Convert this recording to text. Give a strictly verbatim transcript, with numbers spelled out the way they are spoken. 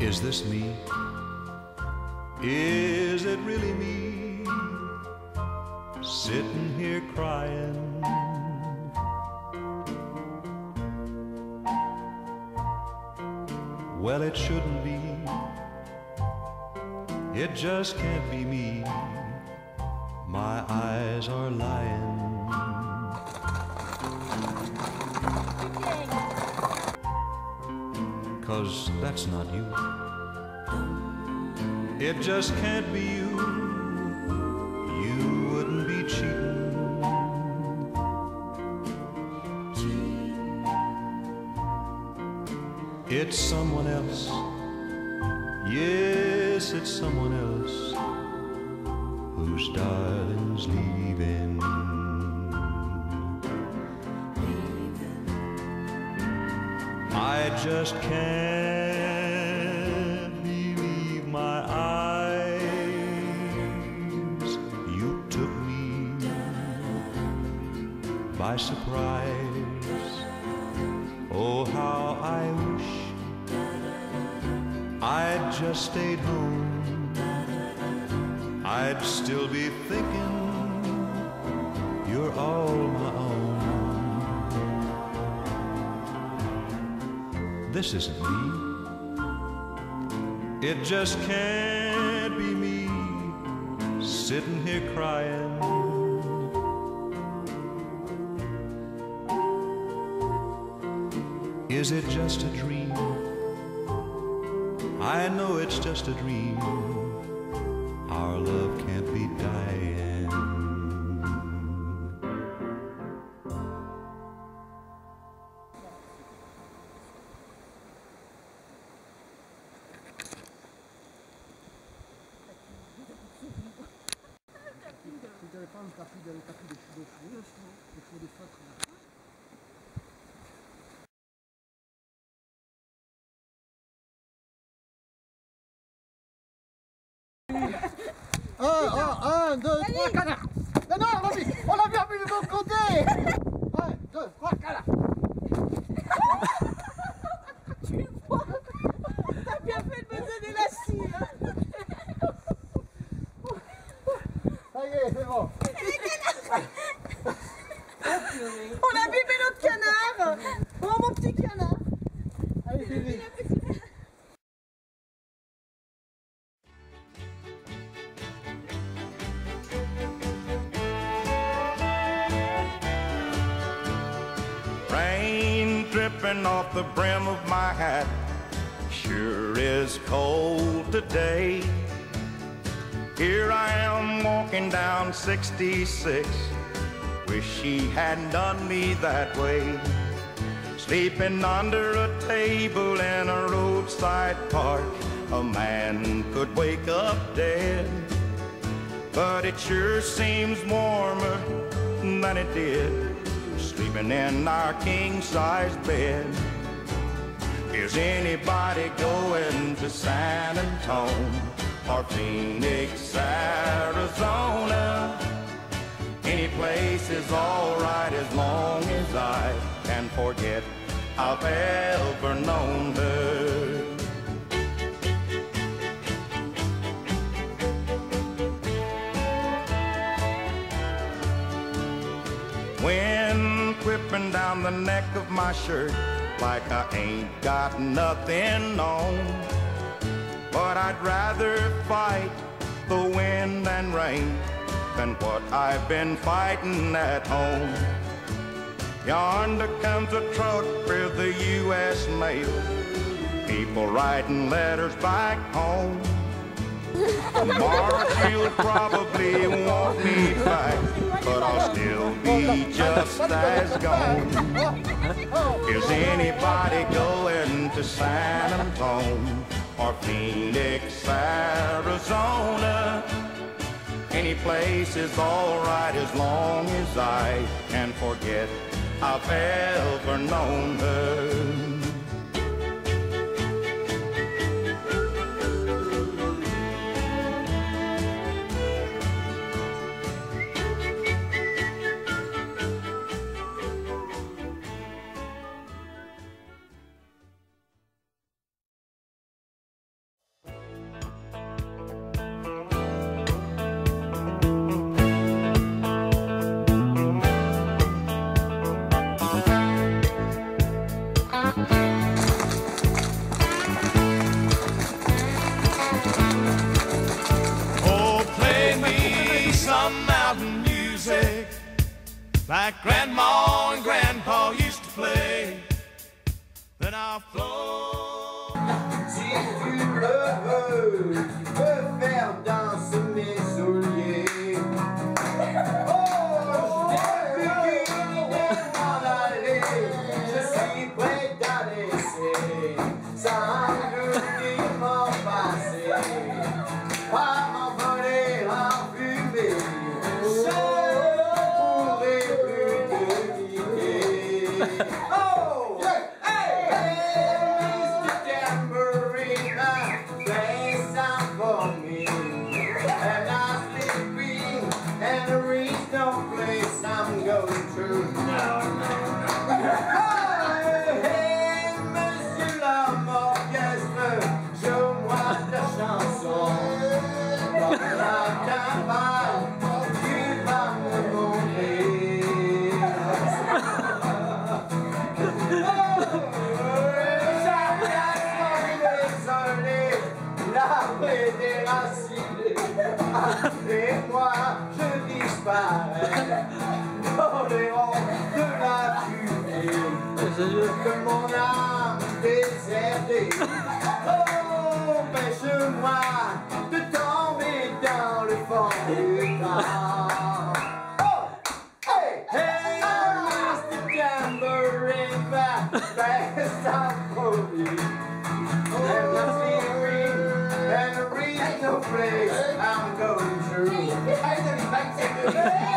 Is this me? Is it really me? Sitting here crying. Well, it shouldn't be. It just can't be me. My eyes are lying. 'Cause that's not you. It just can't be you. You wouldn't be cheating. It's someone else. Yes, it's someone else whose darling's leaving. I just can't believe my eyes. You took me by surprise. Oh, how I wish I'd just stayed home. I'd still be thinking you're all my own. This isn't me. It just can't be me, sitting here crying. Is it just a dream? I know it's just a dream. Our love can't be dying. Un, un, un, deux, trois, canards. Non, non, on l'a vu, on l'a vu, mais de mon côté. Un, deux, trois, canards. Tu vois, t'as bien fait de me donner la scie. Hein. Ça y est, c'est bon. On a bébé notre canard. Oh, mon petit canard. Allez, bébé. Rain dripping off the brim of my hat, sure is cold today. Here I am walking down sixty-six, wish she hadn't done me that way. Sleeping under a table in a roadside park, a man could wake up dead. But it sure seems warmer than it did sleeping in our king-size bed. Is anybody going to San Antonio or Phoenix, Arizona? Any place is all right as long as I can forget I've ever known her. Wind whipping down the neck of my shirt like I ain't got nothing on. But I'd rather fight the wind and rain than what I've been fighting at home. Yonder comes a truck for the U S mail, people writing letters back home. Tomorrow she'll probably want me back, but I'll still be just as gone. Is anybody going to San Antonio or Phoenix, Arizona? Any place is all right as long as I can forget I've ever known her. like Grandma and Grandpa used to play. Then I'll float. Si tu le veux, tu peux faire danser mes souliers. Oh, je n'ai plus qu'une idée de m'en aller. Je suis prêt à laisser sans douter mon passé. À m'envoler en fumée. Je ne pourrai plus te quitter. Oh! Hey! Hey, Mister Tambourine, play some for me. And I'm sleeping, and there is no place I'm going to. No, no, no. Hey, Monsieur l'homme orchestre, joue-moi ta chanson. Comme la cavale, tu vas me montrer. La fédéracine, après moi je disparais dans les rangs de la fumée, que mon âme désertée. Oh, empêche-moi de tomber dans le fond du temps. Oh, hey, hey, Mister Tambourine, best of police. And I'm fearing, and there is no place I'm going to.